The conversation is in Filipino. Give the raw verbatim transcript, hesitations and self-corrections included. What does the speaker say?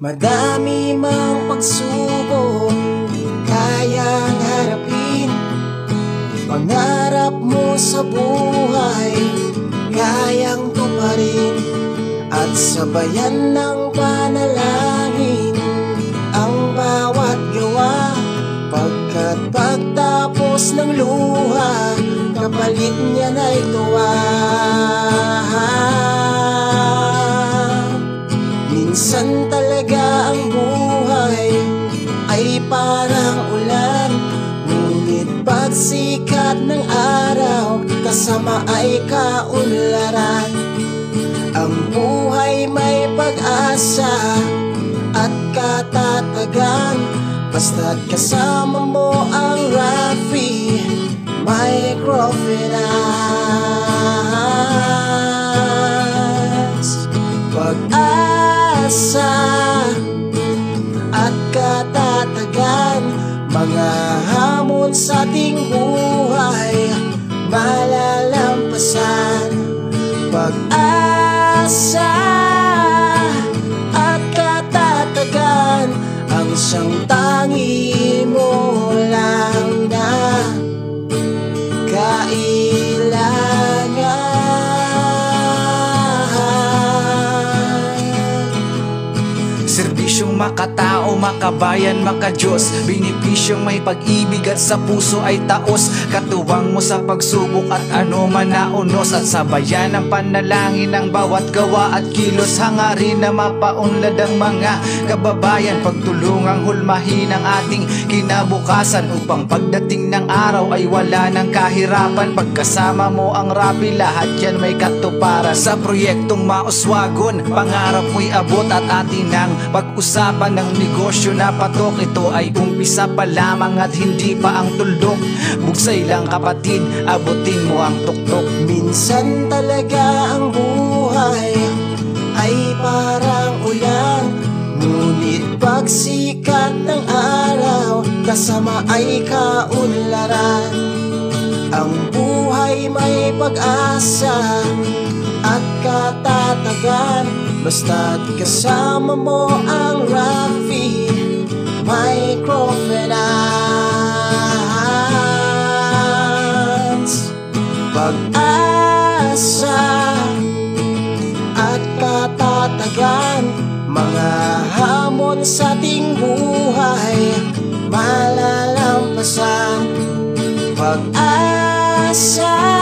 Madami mang pagsubok kayang harapin. Pangarap mo sa buhay kayang tuparin, at sabayan ng panalangin ang bawat gawa. Pagkat pagtapos ng luha, kapalit niya na'y tuwa. Minsan talaga ang buhay ay parang ulan, ngunit pagsikat ng araw, kasama ay kaunlaran. Ang buhay may pag-asa at katatagan, basta't kasama mo ang Rafi Microfinance. Pag-asa at katatagan, mga hamon sa ating buhay malalampasan. Pag-asa at katatagan, ang siyang tangi mo lang na kailangan. Serbisyong makatao, makabayan, makadiyos, benepisyong may pag-ibig at sa puso ay taos. Katuwang mo sa pagsubok at ano man na unos, at sabayan ng panalangin ng bawat gawa at kilos. Hangarin na mapaunlad ang mga kababayan, pagtulungang hulmahin ang ating kinabukasan, upang pagdating ng araw ay wala ng kahirapan. Pagkasama mo ang Rafi, lahat yan may katuparan. Sa proyektong mauswagon, pangarap mo'y abot, at atin ang pag-usapan ng negosyo na patok. Ito ay umpisa pa lamang at hindi pa ang tuldok. Bugsay lang kapatid, abutin mo ang tuktok. Minsan talaga ang buhay ay parang ulan, ngunit pagsikat ng araw, kasama ay kaunlaran. Ang buhay may pag-asa at katatagan, basta't kasama mo ang Rafi Microfinance. Pag-asa at katatagan, mga hamon sa ating buhay malalampasan. Pag-asa